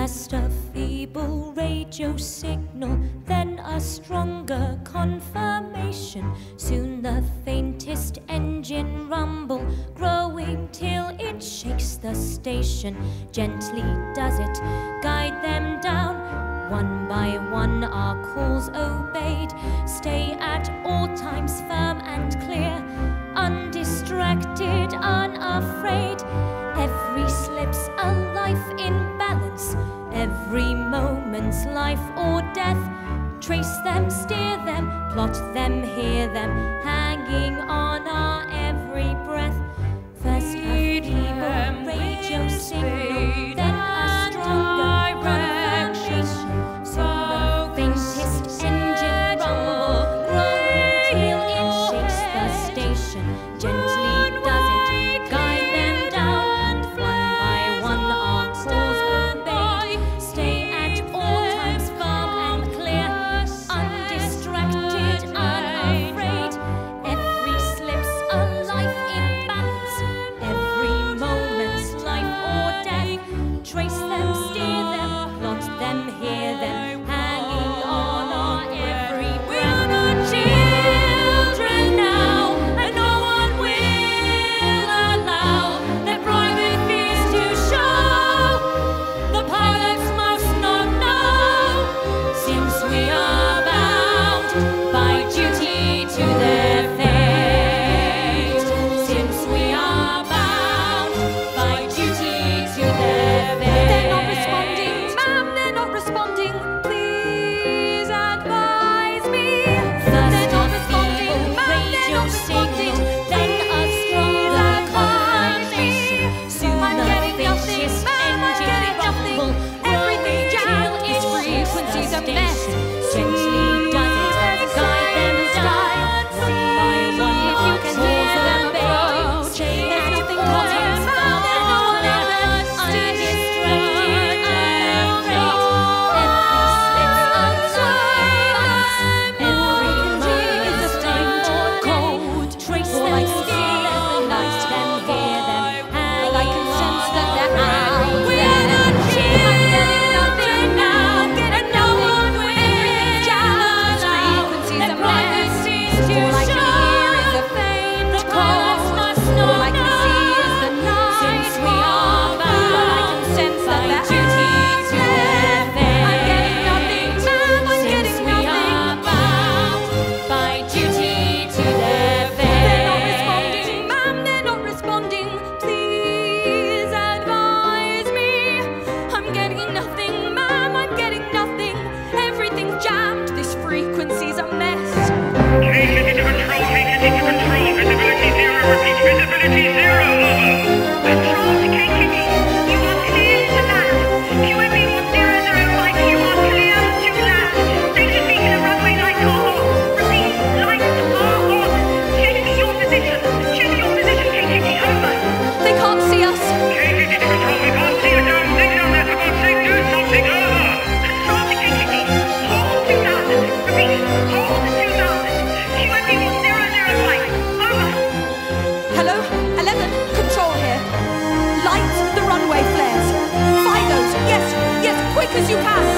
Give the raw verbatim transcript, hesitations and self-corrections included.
First a feeble radio signal, then a stronger confirmation. Soon the faintest engine rumble, growing till it shakes the station. Gently does it guide them down. One by one our calls obeyed. Stay at all times firm and clear, undistracted, unafraid. Every slip's a life in balance, every moment's life or death. Trace them, steer them, plot them, hear them, hanging on our every breath. First a feeble radio signal, then a stronger confirmation. Soon the faintest engine rumble, growing till it shakes the station. Gently does it guide them down. One by one our calls obeyed. Stay at all times firm and clear, undistracted, unafraid. Every slip's a life in balance, every moment's life or death. Trace them, steer them, plot them, hear them, hanging on our every breath. We're not children now, and no one will allow their private fears to show. The pilots must not know, since we are bound by duty to their fate. Since we are bound by duty to their fate. They're not responding, ma'am, they're not responding. Please advise me. First they're not responding, ma'am, they're not responding. Then a stronger confirmation. Soon I'm getting nothing, ma'am, I'm getting nothing. Everything jammed, its frequencies a mess. Gently does it guide them down. One by one our calls obeyed. Stay at all times firm and clear, undistracted, unafraid. Every slip's a every moment's time or cold. Trace them, steer them, light them, hear them, hang I can sense that they're out. We're not children now, and no one will allow their privacies to show. The faint calls must not all I can see is the night. Since we are bound, I can sense that by duty to their fate. I'm getting nothing, ma'am, I'm getting nothing. We are bound by duty to their fate. They're not responding, ma'am, they're not responding. Please advise me. I'm getting nothing, ma'am, I'm getting nothing. Everything's jammed, this frequency's a mess. Take it into control, take it into control. Visibility zero, repeat, visibility zero, over. Control to K K D. You are clear to land. Q M B one zero zero five, you are clear to land. Station beacon and runway lights are on. Repeat, lights are on. Check your position. Check your position, K K D, over. They can't see us. Take it into control, we can't see you down. Dig down there, for God's sake, do something, over. Control to K K D. Hold two thousand. Repeat, hold two thousand. Q M B one zero zero five, over. Hello, eleven, control here. Light the runway flares. Fidos, yes, yes, quick as you can.